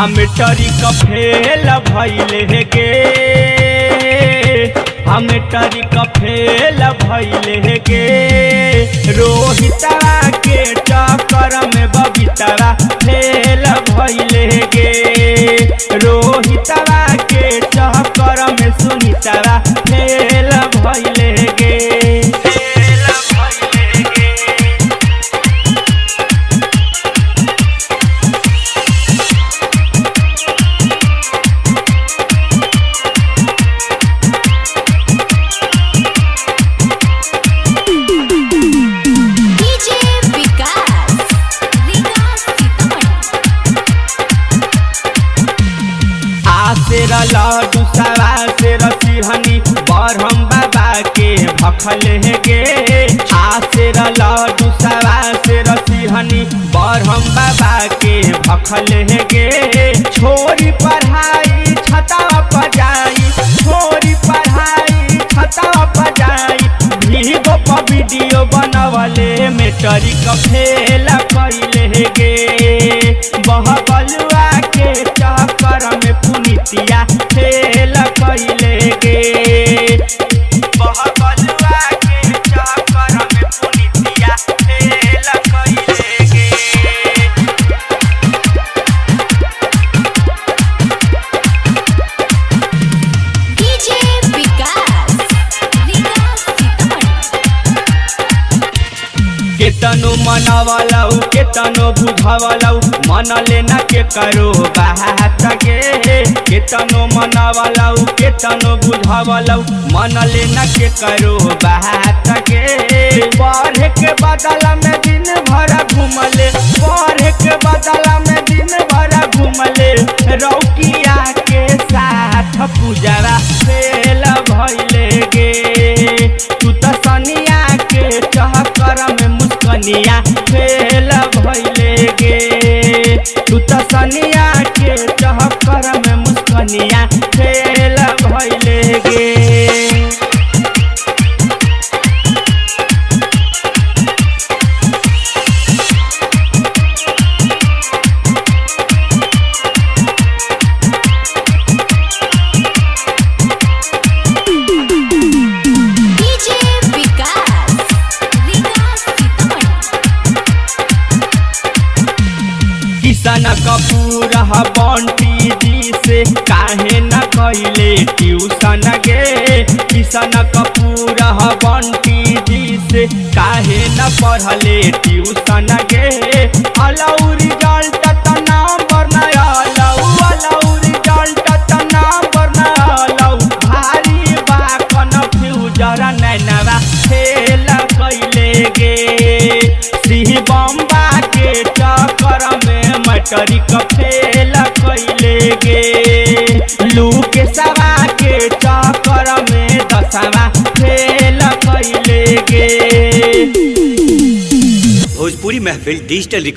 हम टरिक फेल भइले गे, हम टरिक फेल भइले गे। रोहितवा के चक्कर में बबीतवा फेल भइले गे, रोहितवा के चक्कर में सुनीतवा फेल भइले गे। तेरा लाडू सवा से रसिहनी बरहम बाबा के भखले गे। तेरा लाडू सवा से रसिहनी बरहम बाबा के भखले गे। छोरी पढ़ाई छता पजाई, छोरी पढ़ाई छता पजाई। वीडियो पर वीडियो बनवले में टरिक फेल कइले गे। बहबलुआ के चक्कर में पुनीतिया फेल कइले गे। बहबलुआ के चक्कर में पुनीतिया फेल कइले गे। डीजे विकास केतनो मनावलौ केतनो बुझावलौ मन लेना के करो बात गे। केतनो मनावलौ केतनो बुझावलौ मन लेना के करो बात गे। पढ़े के बदला में दिन भर घूमले, पढ़े के बदला में दिन भर घूमले। रौकिया के साथ पूजवा फेल भइले गे। तू तो सनिया के चक्कर में मुस्कनिया फेल भइले गे। तू तो सनिया के चक्कर में मुस्कनिया फेल भइले गे। किशन कपूर बंटी जी से काहे न कइले ट्यूशन गे। किशन कपूर बंटी जी से काहे न पढ़ले ट्यूशन गे। अलौ रिजल्ट त नंबर न अलौ, अलौ रिजल्ट त नंबर न अलौ। भारी बा कन्फ्यूजर नैनवा फेल कइले गे। सिंह बम्बा के चक्कर में टरिक फेल कइले गे। लूके सवा के चक्कर में दसवा फेल कइले गे। भोजपुरी महफिल डिजिटल